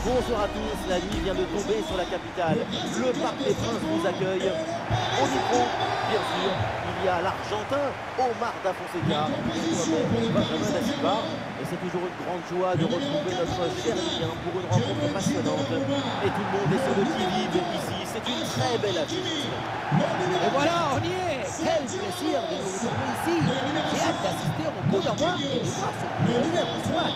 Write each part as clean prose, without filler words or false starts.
Bonsoir à tous, la nuit vient de tomber sur la capitale. Le Parc des Princes vous accueille. Au micro, bien sûr, il y a l'Argentin Omar Da Fonseca et Benjamin Da Silva. Et c'est toujours une grande joie de retrouver notre cher Lien pour une rencontre passionnante. Et tout le monde est sur le qui-vive ici, c'est une très belle affiche. Et voilà, on y est. Quel plaisir de nous retrouver ici. J'ai hâte d'assister au coup d'envoi et de voir ce que nous faire ce match.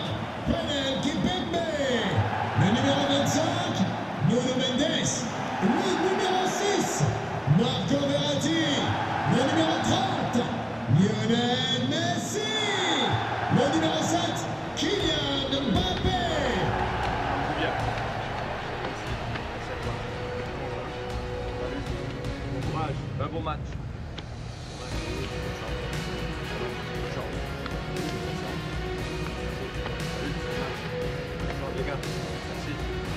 Le numéro 25, Nuno Mendes. Le numéro 6, Marco Verratti. Le numéro 30, Lionel Messi. Le numéro 7, Kylian Mbappé. Bien. Bon courage, un bon match. Les gars, merci.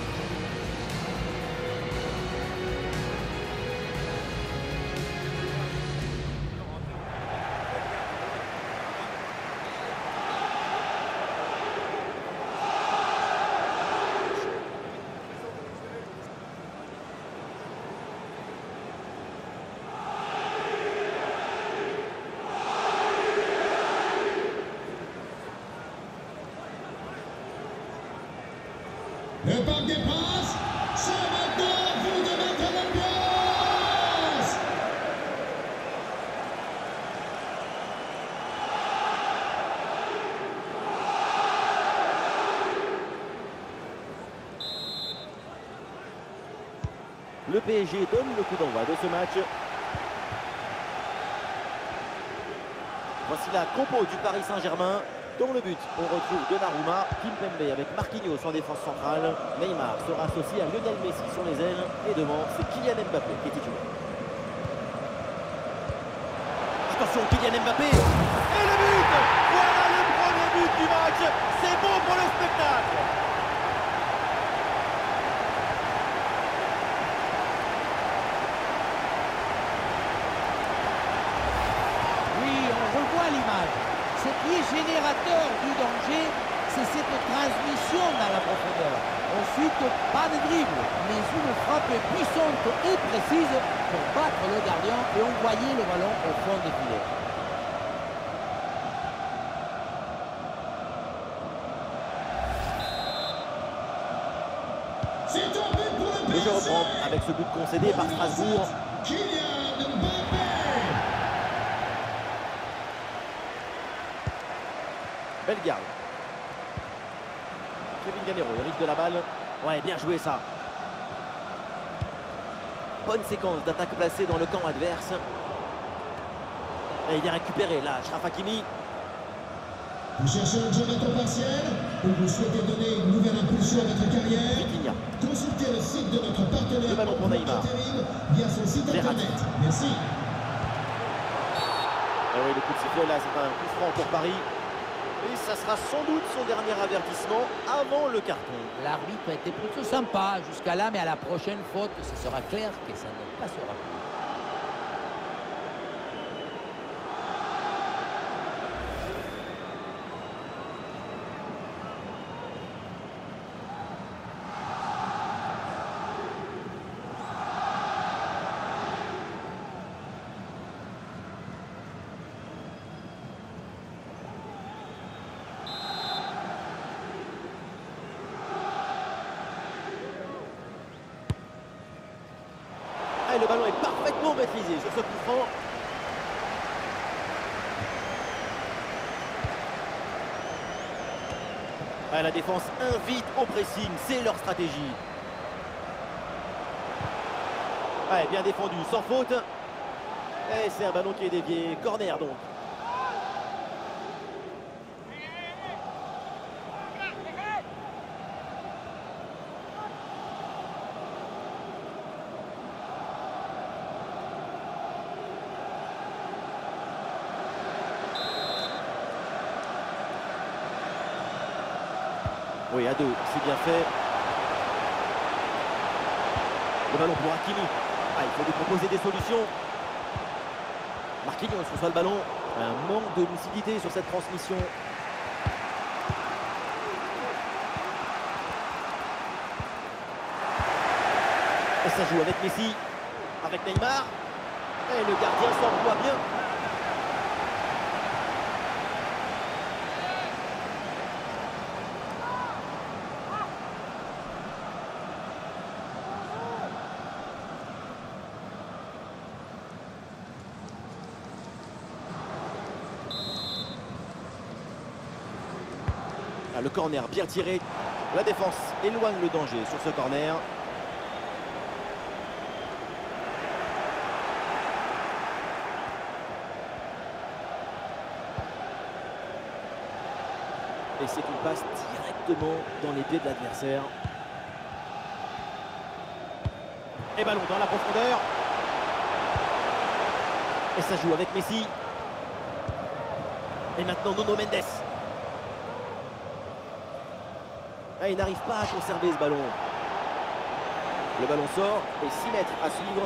Le Parc des Princes, c'est maintenant vous de mettre l'ambiance. Le PSG donne le coup d'envoi de ce match. Voici la compo du Paris Saint-Germain. Dans le but, on retrouve Donnarumma, Kimpembe avec Marquinhos en défense centrale. Neymar sera associé à Lionel Messi sur les ailes. Et devant, c'est Kylian Mbappé qui est titulaire. Attention, Kylian Mbappé. Et le but! Voilà le premier but du match. C'est bon pour le spectacle. Oui, on revoit l'image. Ce qui est générateur du danger, c'est cette transmission dans la profondeur. Ensuite, pas de dribble, mais une frappe puissante et précise pour battre le gardien et envoyer le ballon au fond des filets. C'est un but pour le Le jeu PSG. reprend avec ce but concédé par Strasbourg. Kylian Mbappé. Bellegarde. Kevin Gamero hérite de la balle. Ouais, bien joué ça. Bonne séquence d'attaque placée dans le camp adverse. Et il est récupéré là, Achraf Hakimi. Vous cherchez un job à temps partiel ou vous souhaitez donner une nouvelle impulsion à votre carrière? Vitinha. Consultez le site de notre partenaire Le ballon pour Neymar. intérim via son site Verratti. internet. Merci. Et oui, le coup de sifflet là, c'est un coup franc pour Paris. Et ça sera sans doute son dernier avertissement avant le carton. L'arbitre a été plutôt sympa jusqu'à là, mais à la prochaine faute, ce sera clair que ça ne passera plus. Et le ballon est parfaitement maîtrisé sur ce coup franc. Ah, la défense invite au pressing, c'est leur stratégie. Ouais, bien défendu, sans faute. Et c'est un ballon qui est dévié, corner donc. Oui, à deux, c'est bien fait. Le ballon pour Hakimi. Ah, il faut lui proposer des solutions. Marquinhos reçoit le ballon. Un manque de lucidité sur cette transmission. Et ça joue avec Messi, avec Neymar. Et le gardien s'envoie bien. Ah, le corner bien tiré. La défense éloigne le danger sur ce corner. Et c'est une passe directement dans les pieds de l'adversaire. Et ballon dans la profondeur. Et ça joue avec Messi. Et maintenant Nuno Mendes. Ah, il n'arrive pas à conserver ce ballon. Le ballon sort et 6 mètres à suivre.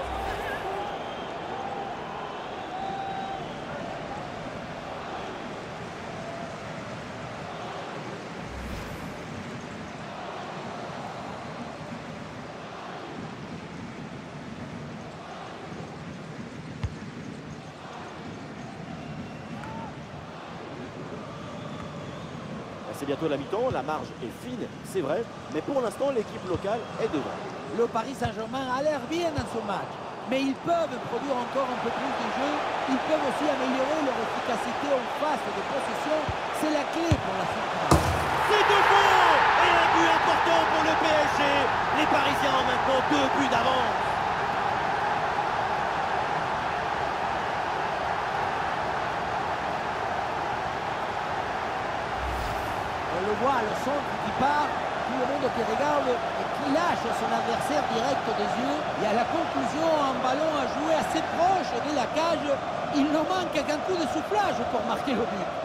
C'est bientôt la mi-temps, la marge est fine, c'est vrai, mais pour l'instant l'équipe locale est devant. Le Paris Saint-Germain a l'air bien dans ce match, mais ils peuvent produire encore un peu plus de jeu. Ils peuvent aussi améliorer leur efficacité en phase de possession. C'est la clé pour la suite. C'est de bon! Et un but important pour le PSG. Les Parisiens ont maintenant 2 buts d'avance. On le voit, le centre qui part, tout le monde qui regarde et qui lâche son adversaire direct des yeux. Et à la conclusion, un ballon à jouer assez proche de la cage. Il ne manque qu'un coup de soufflage pour marquer le but.